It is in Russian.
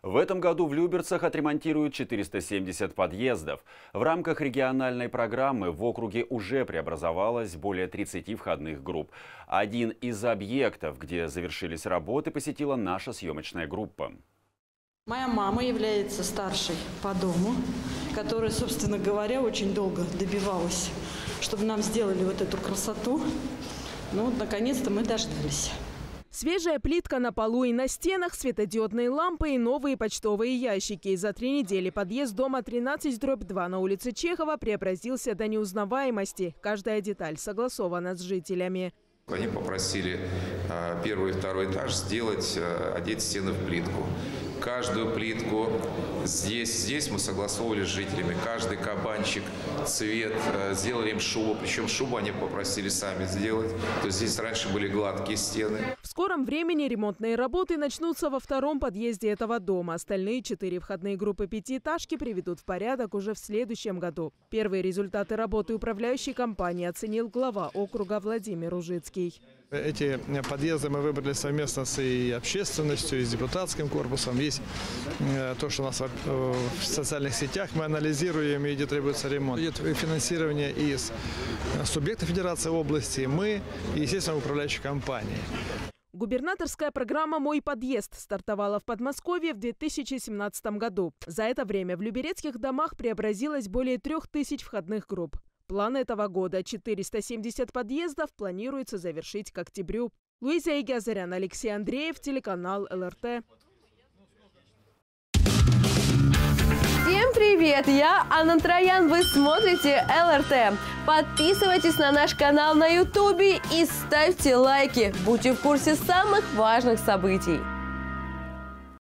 В этом году в Люберцах отремонтируют 470 подъездов. В рамках региональной программы в округе уже преобразовалось более 30 входных групп. Один из объектов, где завершились работы, посетила наша съемочная группа. Моя мама является старшей по дому, которая, собственно говоря, очень долго добивалась, чтобы нам сделали вот эту красоту. Ну вот, наконец-то мы дождались. Свежая плитка на полу и на стенах, светодиодные лампы и новые почтовые ящики. За 3 недели подъезд дома 13/2 на улице Чехова преобразился до неузнаваемости. Каждая деталь согласована с жителями. Они попросили первый и второй этаж одеть стены в плитку. Каждую плитку здесь мы согласовывали с жителями. Каждый кабанчик, цвет, сделали им шубу. Причем шубу они попросили сами сделать. То есть здесь раньше были гладкие стены. В скором времени ремонтные работы начнутся во втором подъезде этого дома. Остальные 4 входные группы пятиэтажки приведут в порядок уже в следующем году. Первые результаты работы управляющей компании оценил глава округа Владимир Ужицкий. Эти подъезды мы выбрали совместно с и общественностью, и с депутатским корпусом. Есть то, что у нас в социальных сетях мы анализируем и где требуется ремонт. Идет финансирование из субъектов Федерации области, мы и, естественно, управляющей компании. Губернаторская программа «Мой подъезд» стартовала в Подмосковье в 2017 году. За это время в люберецких домах преобразилось более 3000 входных групп. План этого года – 470 подъездов планируется завершить к октябрю. Луиза Игазарян, Алексей Андреев, телеканал ЛРТ. Всем привет! Я Анна Троян, вы смотрите ЛРТ. Подписывайтесь на наш канал на YouTube и ставьте лайки. Будьте в курсе самых важных событий.